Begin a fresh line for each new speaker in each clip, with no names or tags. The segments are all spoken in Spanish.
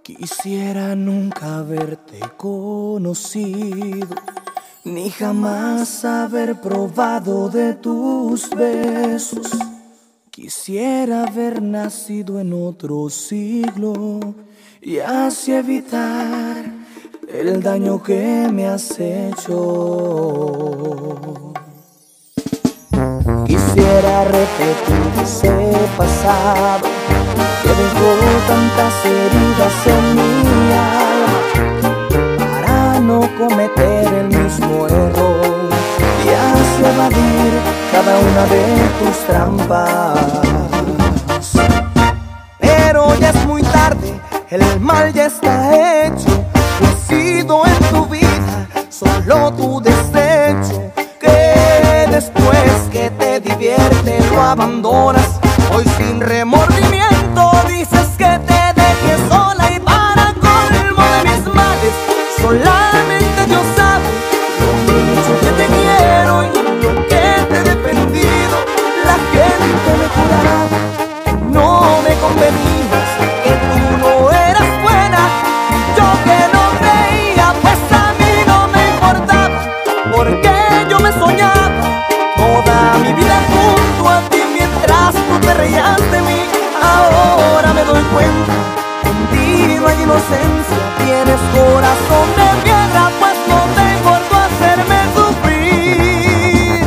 Quisiera nunca haberte conocido, ni jamás haber probado de tus besos. Quisiera haber nacido en otro siglo y así evitar el daño que me has hecho. Quisiera repetir ese pasado que dejó tantas heridas en mi alma, para no cometer el mismo error y así evadir cada una de tus trampas. Pero ya es muy tarde, el mal ya está hecho. Yo he sido en tu vida solo tu desecho, que después que te divierte lo abandonas. Hoy sin remordimiento dices que te dejes sola, y para colmo de mis males solamente Dios sabe lo mucho que te quiero y lo que te he defendido. La gente me juraba que no me convenías, que tú no eras buena, y yo que no creía, pues a mí no me importaba, porque yo me soñaba toda mi vida junto a ti mientras tú te reías de mí. Ahora me doy cuenta que en ti no hay inocencia, tienes corazón de piedra, pues no te importó hacerme sufrir.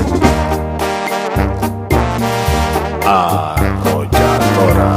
Arrolladora.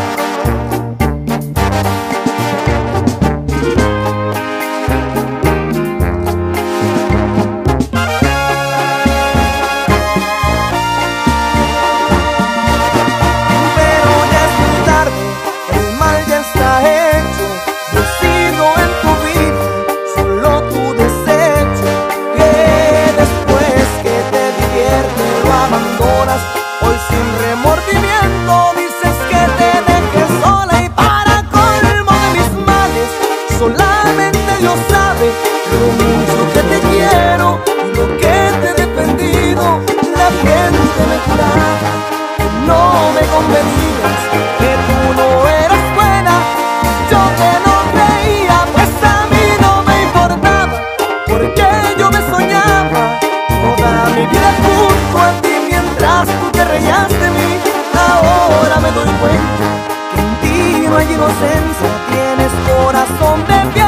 Hoy sin remordimiento dices que te dejes sola, y para colmo de mis males solamente Dios sabe lo mucho que te quiero y lo que te he defendido. La gente me juraba que no me convenías, que tú no eras buena, yo que no creía, pues a mí no me importaba, porque yo me soñaba toda mi vida junto a ti mientras tú te reías de mí. Ahora me doy cuenta que en ti no hay inocencia, tienes corazón de piedra.